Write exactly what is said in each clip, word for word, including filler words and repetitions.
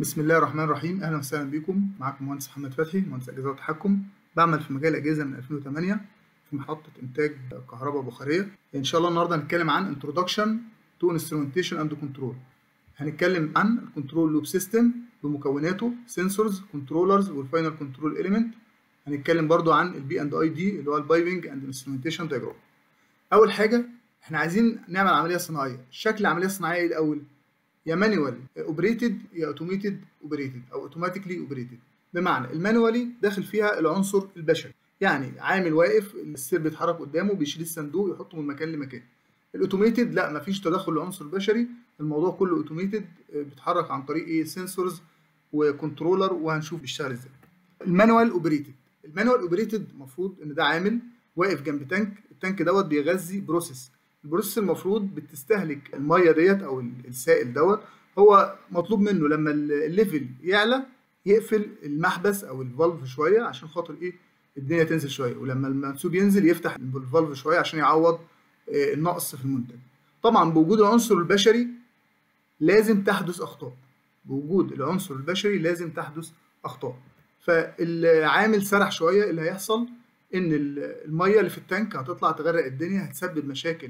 بسم الله الرحمن الرحيم. اهلا وسهلا بكم. معاكم مهندس محمد فتحي، مهندس اجهزه وتحكم. بعمل في مجال الاجهزه من ألفين وثمانية في محطه انتاج كهرباء بخاريه. ان شاء الله النهارده هنتكلم عن Introduction to Instrumentation and Control. هنتكلم عن الكنترول لوب سيستم بمكوناته سنسورز، كنترولرز، والفاينل كنترول اليمنت. هنتكلم برضو عن البي اند اي دي اللي هو البايبنج اند انسترومنتيشن دايجرام. اول حاجه احنا عايزين نعمل عمليه صناعيه. شكل العمليه الصناعيه ايه الاول؟ يا مانوال اوبريتد يا اوتوميتد اوبريتد او اوتوماتيكلي اوبريتد. بمعنى المانوالي داخل فيها العنصر البشري، يعني عامل واقف السير بيتحرك قدامه بيشيل الصندوق يحطه من مكان لمكان. الاوتوميتد لا، مفيش تدخل للعنصر البشري، الموضوع كله اوتوميتد بيتحرك عن طريق ايه؟ سنسورز وكنترولر، وهنشوف بيشتغل ازاي. المانوال اوبريتد المانوال اوبريتد المفروض ان ده عامل واقف جنب تانك، التانك دوت بيغذي بروسيس. البروسيس المفروض بتستهلك الميه ديت او السائل دوت، هو مطلوب منه لما الليفل يعلى يقفل المحبس او الفالف شويه عشان خاطر ايه؟ الدنيا تنزل شويه، ولما المنسوب ينزل يفتح الفالف شويه عشان يعوض النقص في المنتج. طبعا بوجود العنصر البشري لازم تحدث اخطاء، بوجود العنصر البشري لازم تحدث اخطاء. فالعامل سرح شويه، اللي هيحصل ان الميه اللي في التانك هتطلع تغرق الدنيا، هتسبب مشاكل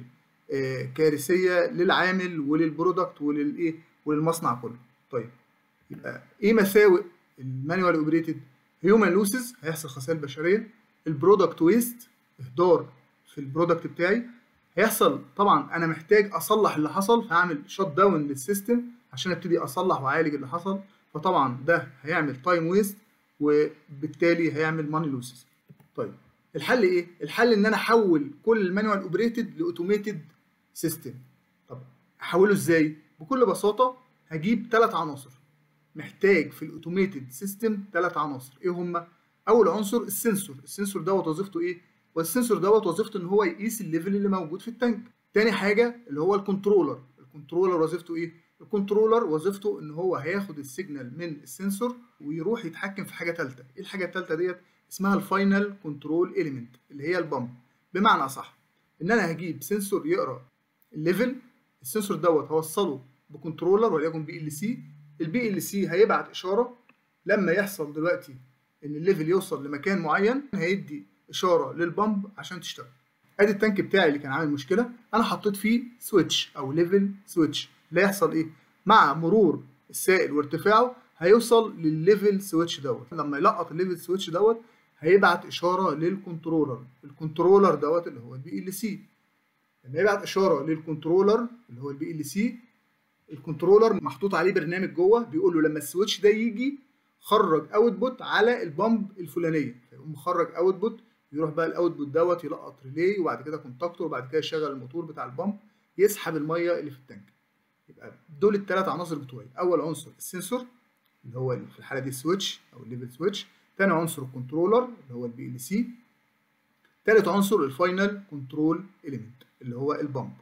كارثيه للعامل وللبرودكت وللايه وللمصنع كله. طيب يبقى ايه مساوئ المانوال اوبريتد؟ هيومن لوسز، هيحصل خسائر بشريه. البرودكت ويست، اهدار في البرودكت بتاعي هيحصل. طبعا انا محتاج اصلح اللي حصل، فهعمل شوت داون للسيستم عشان ابتدي اصلح واعالج اللي حصل، فطبعا ده هيعمل تايم ويست وبالتالي هيعمل ماني لوسز. طيب الحل ايه؟ الحل ان انا احول كل المانوال اوبريتد لاوتوميتد سيستم. طب احوله ازاي؟ بكل بساطه هجيب ثلاث عناصر. محتاج في الاوتوميتد سيستم ثلاث عناصر. ايه هم؟ اول عنصر السنسور. السنسور دوت وظيفته ايه؟ والسنسور دوت وظيفته ان هو يقيس الليفل اللي موجود في التانك. تاني حاجه اللي هو الكنترولر. الكنترولر وظيفته ايه؟ الكنترولر وظيفته ان هو هياخد السيجنال من السنسور ويروح يتحكم في حاجه ثالثه. ايه الحاجه الثالثه ديت؟ اسمها الفاينل كنترول اليمنت اللي هي البامب. بمعنى اصح ان انا هجيب سنسور يقرا الليفل، السنسور دوت هوصله بكنترولر وليكن بي ال سي. البي ال سي هيبعت اشاره لما يحصل دلوقتي ان الليفل يوصل لمكان معين، هيدي اشاره للبامب عشان تشتغل. ادي التانك بتاعي اللي كان عامل مشكله، انا حطيت فيه سويتش او ليفل سويتش. لا يحصل ايه؟ مع مرور السائل وارتفاعه هيوصل للليفل سويتش دوت. لما يلقط الليفل سويتش دوت هيبعت اشاره للكنترولر. الكنترولر دوت اللي هو البي ال سي. لما يبعت اشاره للكنترولر اللي هو البي ال سي، الكنترولر محطوط عليه برنامج جوه بيقول له لما السويتش ده يجي خرج اوتبوت على البامب الفلانيه، فيقوم مخرج اوتبوت، يروح بقى الاوتبوت دوت يلقط ريلي وبعد كده كونتاكتور وبعد كده يشغل الموتور بتاع البامب يسحب الميه اللي في التانك. يبقى دول الثلاث عناصر بتوعي. اول عنصر السنسور اللي هو في الحاله دي السويتش او الليفل سويتش. ثاني عنصر الكنترولر اللي هو البي ال سي. ثالث عنصر الفاينل كنترول اليمنت اللي هو البامب.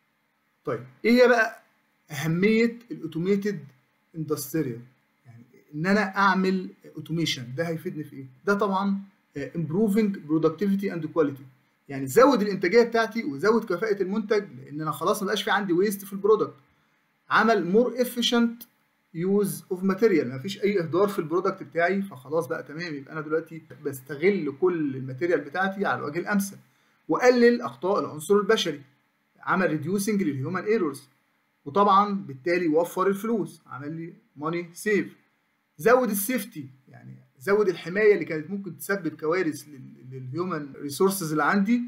طيب ايه هي بقى اهميه الاوتوميتد اندستريال؟ يعني ان انا اعمل اوتوميشن، ده هيفيدني في ايه؟ ده طبعا improving productivity and quality، يعني زود الانتاجيه بتاعتي وزود كفاءه المنتج، لان انا خلاص ما بقاش في عندي ويست في البرودكت. عمل مور efficient يوز اوف ماتيريال، ما فيش اي اهدار في البرودكت بتاعي، فخلاص بقى تمام، يبقى انا دلوقتي بستغل كل الماتيريال بتاعتي على الوجه الامثل. وقلل اخطاء العنصر البشري، عمل ريديوسنج للهيومن ايرورز، وطبعا بالتالي وفر الفلوس، عمل لي ماني سيف. زود السيفتي، يعني زود الحمايه اللي كانت ممكن تسبب كوارث للهيومن ريسورسز اللي عندي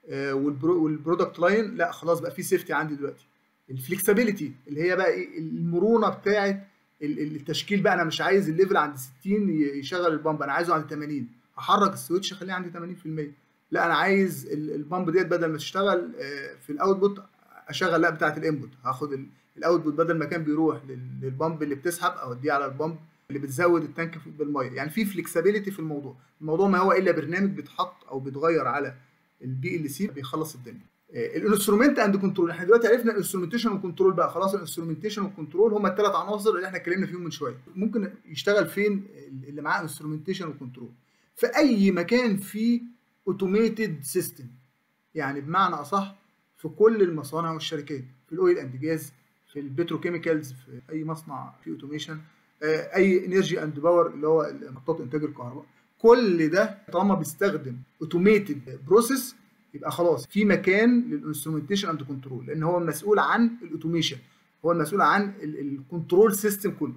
والبرودكت لاين، لا خلاص بقى في سيفتي عندي دلوقتي. الفلكسبيليتي اللي هي بقى ايه؟ المرونه بتاعه التشكيل. بقى انا مش عايز الليفل عند ستين يشغل البامب، انا عايزه عند ثمانين، هحرك السويتش اخليه عند ثمانين في المية. لا انا عايز البامب ديت بدل ما تشتغل في الاوتبوت اشغل لا بتاعه الانبوت، هاخد الاوتبوت بدل ما كان بيروح للبامب اللي بتسحب اوديه على البامب اللي بتزود التانك بالميه. يعني في فلكسبيليتي في الموضوع. الموضوع ما هو الا برنامج بيتحط او بيتغير على البي ال سي بيخلص الدنيا. الانسترومنت اند كنترول، احنا دلوقتي عرفنا الانسترومنتيشن والكنترول بقى خلاص. الانسترومنتيشن والكنترول هم الثلاث عناصر اللي احنا اتكلمنا فيهم من شويه. ممكن يشتغل فين اللي معاه انسترومنتيشن وكنترول؟ في اي مكان فيه اوتوميتد سيستم، يعني بمعنى اصح في كل المصانع والشركات، في الاويل اند جاز، في البتروكيميكالز، في اي مصنع فيه اوتوميشن، اي انرجي اند باور اللي هو محطات انتاج الكهرباء. كل ده طالما بيستخدم اوتوميتد بروسيس يبقى خلاص في مكان للانسترومنتيشن اند كنترول، لان هو المسؤول عن الاوتوميشن، هو المسؤول عن الكنترول سيستم كله.